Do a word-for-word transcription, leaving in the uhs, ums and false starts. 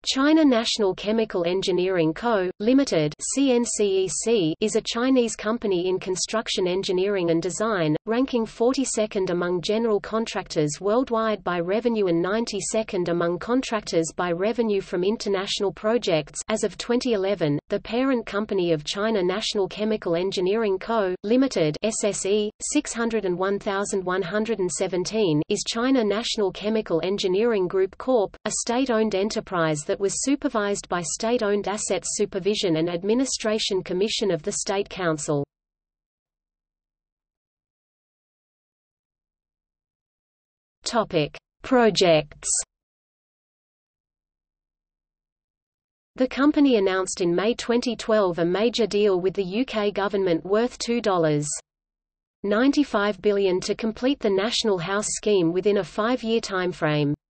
China National Chemical Engineering Co., Limited (C N C E C) is a Chinese company in construction engineering and design, ranking forty-second among general contractors worldwide by revenue and ninety-second among contractors by revenue from international projects. As of twenty eleven, the parent company of China National Chemical Engineering Co., Limited (S S E), six hundred one thousand one hundred seventeen, is China National Chemical Engineering Group Corp, a state-owned enterprise that was supervised by State-Owned Assets Supervision and Administration Commission of the State Council. Topic: Projects. The company announced in May twenty twelve a major deal with the U K government worth two point nine five billion dollars to complete the National House scheme within a five-year timeframe.